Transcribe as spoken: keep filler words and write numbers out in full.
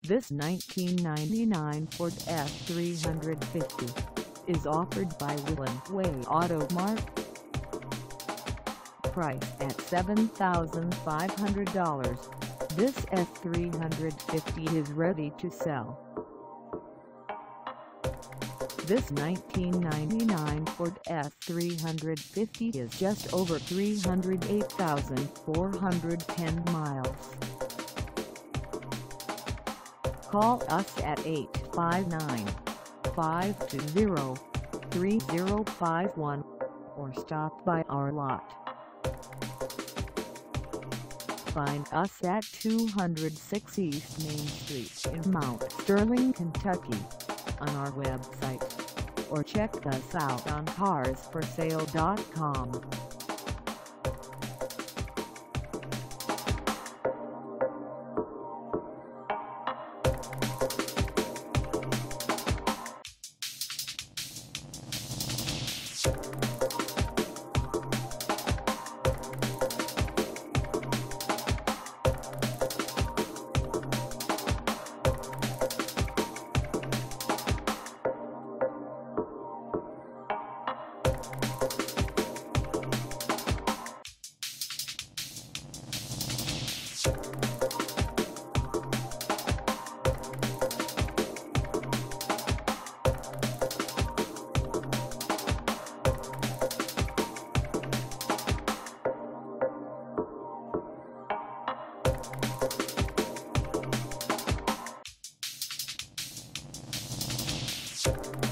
This nineteen ninety-nine Ford F three fifty is offered by Willin Auto Mart. Price at seven thousand five hundred dollars, this F three fifty is ready to sell. This nineteen ninety-nine Ford F three fifty is just over three hundred eight thousand four hundred ten miles. Call us at eight five nine, five two zero, three zero five one or stop by our lot. Find us at two oh six East Main Street in Mount Sterling, Kentucky on our website, or check us out on cars for sale dot com. You